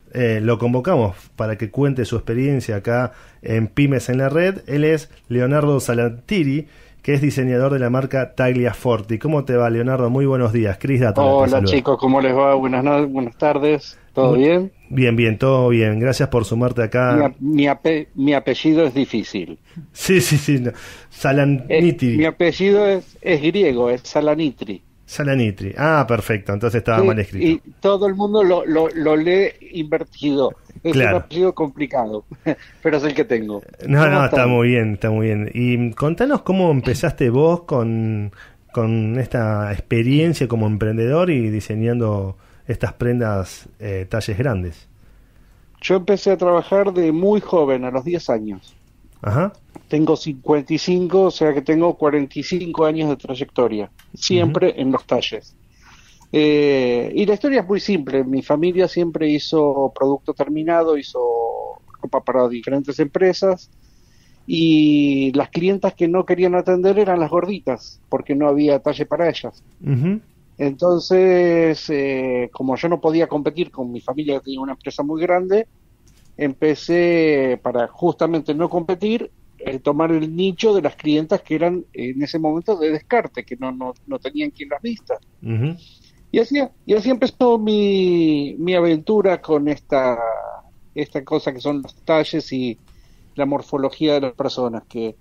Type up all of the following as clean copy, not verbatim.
lo convocamos para que cuente su experiencia acá en Pymes en la Red. Él es Leonardo Salatiri, que es diseñador de la marca Tagliaforti. ¿Cómo te va, Leonardo? Muy buenos días. Cris Dato. Hola chicos, ¿cómo les va? Buenas tardes. ¿Todo bien? Bien, todo bien. Gracias por sumarte acá. Mi apellido es difícil. Sí. No. Salanitri. Mi apellido es griego, es Salanitri. Salanitri. Ah, perfecto. Entonces estaba mal escrito. Y todo el mundo lo lee invertido. Es un apellido complicado, pero es el que tengo. No, está muy bien. Y contanos cómo empezaste vos con esta experiencia como emprendedor y diseñando estas prendas talles grandes. Yo empecé a trabajar de muy joven, a los 10 años. Ajá. Tengo 55, o sea que tengo 45 años de trayectoria, siempre en los talles. Y la historia es muy simple. Mi familia siempre hizo producto terminado, hizo ropa para diferentes empresas, y las clientas que no querían atender eran las gorditas, porque no había talle para ellas. Entonces, como yo no podía competir con mi familia, que tenía una empresa muy grande, empecé, para justamente no competir, tomar el nicho de las clientas que eran en ese momento de descarte, que no tenían quien las vista. Y así empezó mi aventura con esta cosa que son los talles y la morfología de las personas, que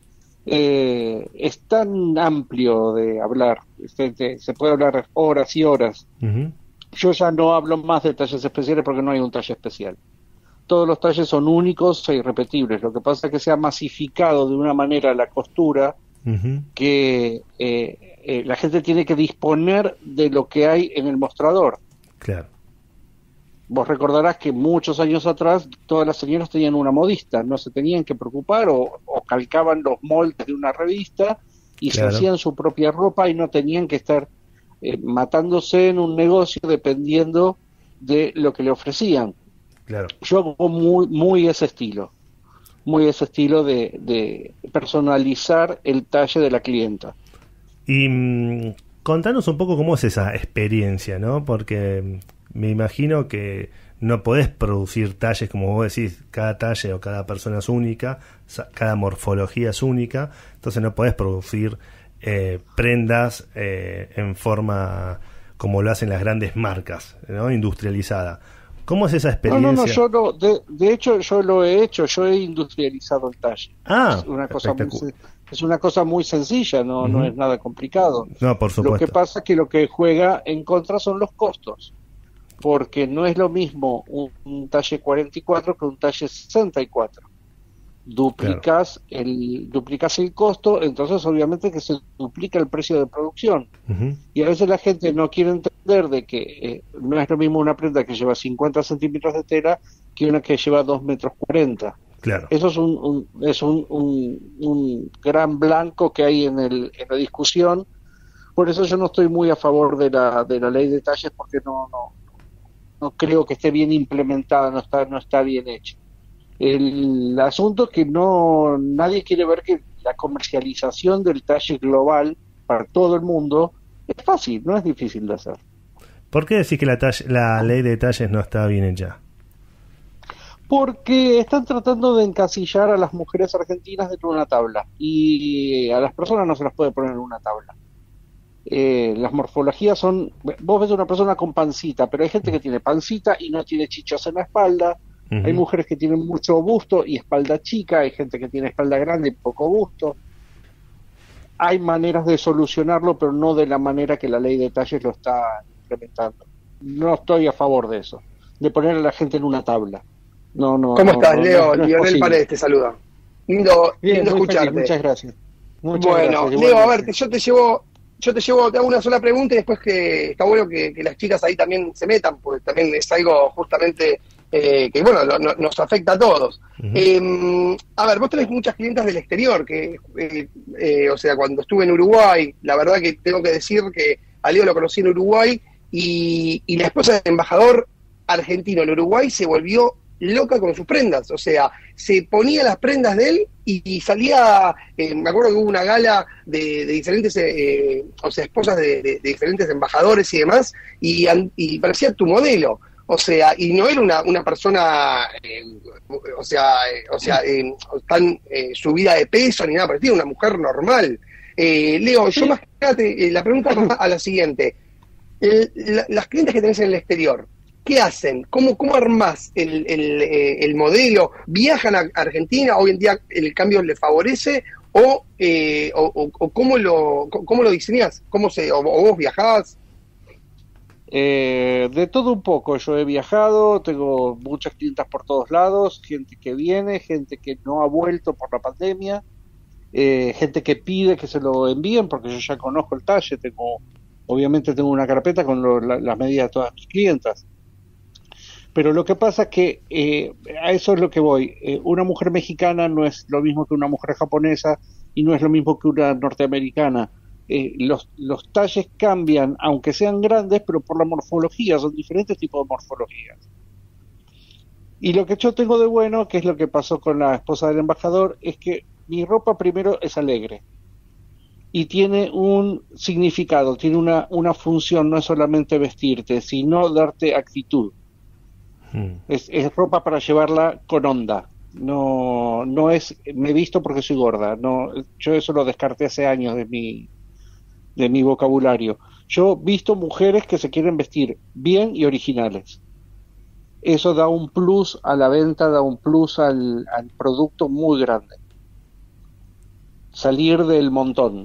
es tan amplio de hablar, se puede hablar horas y horas. Yo ya no hablo más de talles especiales porque no hay un talle especial. Todos los talles son únicos e irrepetibles. Lo que pasa es que se ha masificado de una manera la costura que la gente tiene que disponer de lo que hay en el mostrador. Claro. Vos recordarás que muchos años atrás todas las señoras tenían una modista, no se tenían que preocupar o calcaban los moldes de una revista y se hacían su propia ropa y no tenían que estar matándose en un negocio dependiendo de lo que le ofrecían. Claro. Yo hago muy ese estilo de personalizar el talle de la clienta. Y contanos un poco cómo es esa experiencia, ¿no? Porque me imagino que no podés producir talles, como vos decís, cada talle o cada persona es única, cada morfología es única, entonces no podés producir prendas en forma como lo hacen las grandes marcas, ¿no? Industrializada. ¿Cómo es esa experiencia? No, de hecho yo lo he hecho, yo he industrializado el talle. Es una cosa muy sencilla, no es nada complicado. No, por supuesto. Lo que pasa es que lo que juega en contra son los costos, porque no es lo mismo un talle 44 que un talle 64. Duplicas el costo, entonces obviamente que se duplica el precio de producción. Y a veces la gente no quiere entender de que no es lo mismo una prenda que lleva 50 centímetros de tela que una que lleva 2 metros 40. Claro. Eso es un gran blanco que hay en la discusión. Por eso yo no estoy muy a favor de la ley de talles, porque no creo que esté bien implementada, no está bien hecha. El asunto es que nadie quiere ver que la comercialización del talle global para todo el mundo es fácil, no es difícil de hacer. ¿Por qué decís que la ley de talles no está bien hecha? Porque están tratando de encasillar a las mujeres argentinas dentro de una tabla, y a las personas no se las puede poner en una tabla. Las morfologías son, vos ves una persona con pancita, pero hay gente que tiene pancita y no tiene chichos en la espalda. Hay mujeres que tienen mucho busto y espalda chica, hay gente que tiene espalda grande y poco busto. Hay maneras de solucionarlo, pero no de la manera que la ley de talles lo está implementando. No estoy a favor de eso, de poner a la gente en una tabla. ¿Cómo estás, Leo? Lionel Paredes te saluda. Lindo escucharte. Feliz, muchas gracias. Leo, a ver, yo te hago una sola pregunta y después que está bueno que las chicas ahí también se metan, porque también es algo justamente que bueno, nos afecta a todos. A ver, vos tenés muchas clientas del exterior, o sea, cuando estuve en Uruguay, la verdad que tengo que decir que a Leo lo conocí en Uruguay y la esposa del embajador argentino en Uruguay se volvió loca con sus prendas, o sea, se ponía las prendas de él y salía, me acuerdo que hubo una gala de diferentes, o sea, esposas de diferentes embajadores y demás, y parecía tu modelo. O sea, y no era una persona, tan subida de peso ni nada parecido, una mujer normal. Leo, yo más que nada la pregunta va a la siguiente. Las clientes que tenés en el exterior, ¿qué hacen? ¿Cómo armás el modelo? ¿Viajan a Argentina? ¿Hoy en día el cambio les favorece? ¿O cómo lo diseñás? ¿O vos viajás? De todo un poco. Yo he viajado, tengo muchas clientas por todos lados, gente que viene, gente que no ha vuelto por la pandemia, gente que pide que se lo envíen porque yo ya conozco el talle, obviamente tengo una carpeta con las medidas de todas mis clientas. Pero lo que pasa es que a eso es lo que voy. Una mujer mexicana no es lo mismo que una mujer japonesa y no es lo mismo que una norteamericana. Los talles cambian, aunque sean grandes, pero por la morfología, son diferentes tipos de morfologías. Y lo que yo tengo de bueno, que es lo que pasó con la esposa del embajador, es que mi ropa primero es alegre y tiene un significado, tiene una función, no es solamente vestirte, sino darte actitud. Es ropa para llevarla con onda. No es me visto porque soy gorda. No, yo eso lo descarté hace años de mi vocabulario. Yo visto mujeres que se quieren vestir bien y originales. Eso da un plus a la venta, da un plus al producto muy grande. Salir del montón.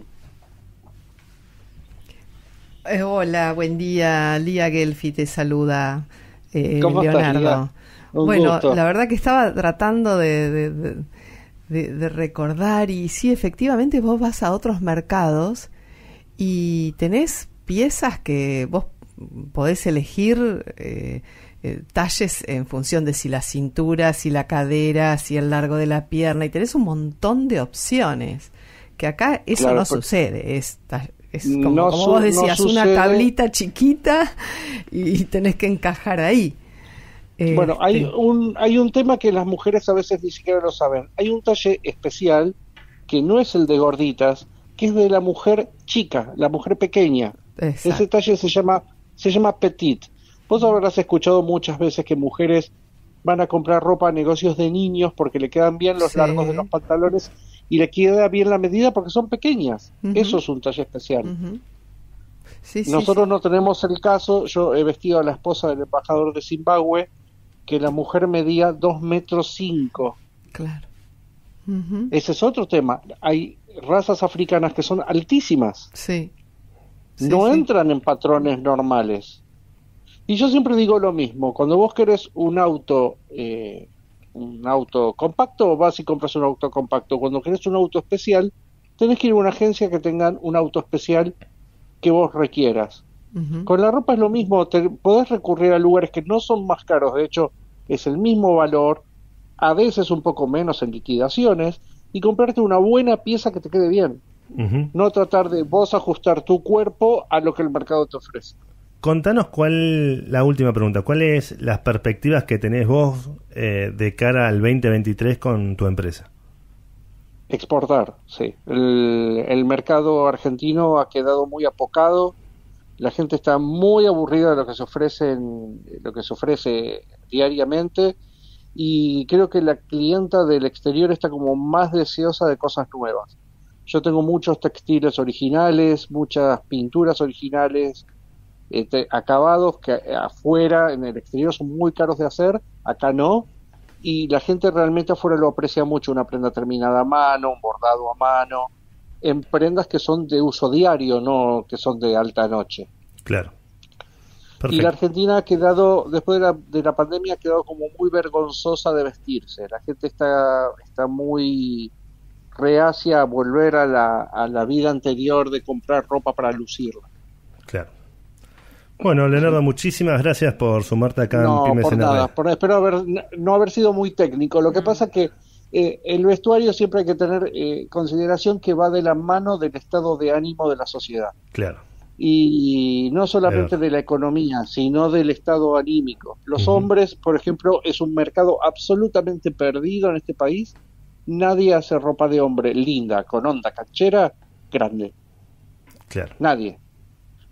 Hola, buen día. Lía Gelfi te saluda. ¿Cómo Leonardo. estás, Bueno, gusto. La verdad que estaba tratando de recordar y sí, efectivamente vos vas a otros mercados y tenés piezas que vos podés elegir talles en función de si la cintura, si la cadera, si el largo de la pierna y tenés un montón de opciones que acá eso claro, no sucede, es como, no como vos decías, no una sucede. tablita chiquita y tenés que encajar ahí. Bueno, hay un tema que las mujeres a veces ni siquiera lo saben. Hay un talle especial que no es el de gorditas, que es de la mujer chica, la mujer pequeña. Exacto. Ese talle se llama petit. Vos habrás escuchado muchas veces que mujeres van a comprar ropa a negocios de niños porque le quedan bien los largos de los pantalones y le queda bien la medida porque son pequeñas. Eso es un talle especial. Sí, Nosotros no tenemos el caso. Yo he vestido a la esposa del embajador de Zimbabue, que la mujer medía 2,5 metros. Claro. Ese es otro tema. Hay razas africanas que son altísimas. Sí. No entran en patrones normales. Y yo siempre digo lo mismo. Cuando vos querés un auto compacto, vas y compras un auto compacto. Cuando querés un auto especial, tenés que ir a una agencia que tengan un auto especial que vos requieras. Con la ropa es lo mismo, podés recurrir a lugares que no son más caros, de hecho es el mismo valor, a veces un poco menos en liquidaciones, y comprarte una buena pieza que te quede bien. No tratar de vos ajustar tu cuerpo a lo que el mercado te ofrece. Contanos la última pregunta, ¿cuáles las perspectivas que tenés vos de cara al 2023 con tu empresa? Exportar, sí. El mercado argentino ha quedado muy apocado. La gente está muy aburrida de lo que se ofrece diariamente y creo que la clienta del exterior está como más deseosa de cosas nuevas. Yo tengo muchos textiles originales, muchas pinturas originales, acabados que afuera, en el exterior, son muy caros de hacer, acá no, y la gente realmente afuera lo aprecia mucho, una prenda terminada a mano, un bordado a mano, en prendas que son de uso diario, no que son de alta noche. Claro. Perfecto. Y la Argentina ha quedado, después de la pandemia, ha quedado como muy vergonzosa de vestirse. La gente está muy reacia a volver a la vida anterior de comprar ropa para lucirla. Claro. Bueno, Leonardo, muchísimas gracias por sumarte acá en Pymes en la Red. Espero no haber sido muy técnico. Lo que pasa es que el vestuario siempre hay que tener consideración que va de la mano del estado de ánimo de la sociedad. Claro. Y no solamente de la economía, sino del estado anímico. Los hombres, por ejemplo, es un mercado absolutamente perdido en este país. Nadie hace ropa de hombre linda, con onda, canchera, grande. Claro. Nadie.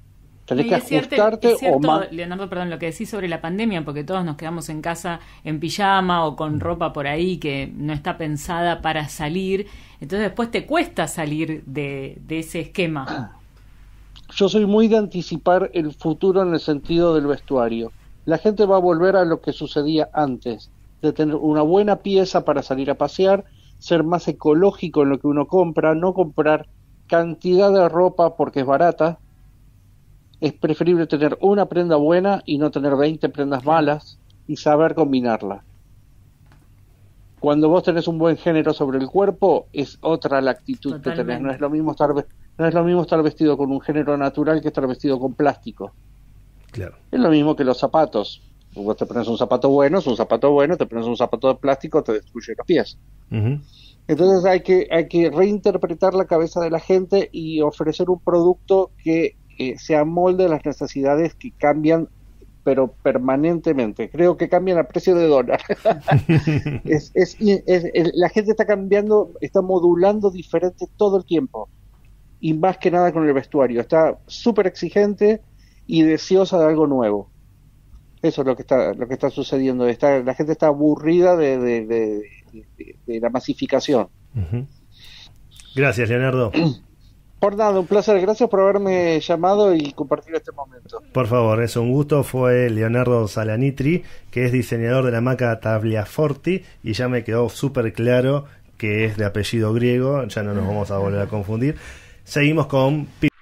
Tenés que ajustarte es cierto, o más. Leonardo, perdón, lo que decís sobre la pandemia, porque todos nos quedamos en casa en pijama o con ropa por ahí que no está pensada para salir. Entonces después te cuesta salir de ese esquema. Yo soy muy de anticipar el futuro en el sentido del vestuario. La gente va a volver a lo que sucedía antes, de tener una buena pieza para salir a pasear, ser más ecológico en lo que uno compra, no comprar cantidad de ropa porque es barata. Es preferible tener una prenda buena y no tener 20 prendas malas y saber combinarla. Cuando vos tenés un buen género sobre el cuerpo, es otra la actitud que tenés. No es lo mismo estar vestido con un género natural que estar vestido con plástico. Claro. Es lo mismo que los zapatos. Vos te pones un zapato bueno, es un zapato bueno, te pones un zapato de plástico, te destruye los pies. Uh-huh. Entonces hay que reinterpretar la cabeza de la gente y ofrecer un producto que se amolde a las necesidades que cambian, pero permanentemente. Creo que cambian a precio de dólar. La gente está cambiando, está modulando diferente todo el tiempo. Y más que nada con el vestuario. Está súper exigente y deseosa de algo nuevo. Eso es lo que está sucediendo. La gente está aburrida de la masificación. Uh-huh. Gracias, Leonardo. Por nada, un placer. Gracias por haberme llamado y compartir este momento. Por favor, es un gusto. Fue Leonardo Salanitri, que es diseñador de la marca Tagliaforti, y ya me quedó súper claro que es de apellido griego. Ya no nos vamos a volver a confundir. Seguimos con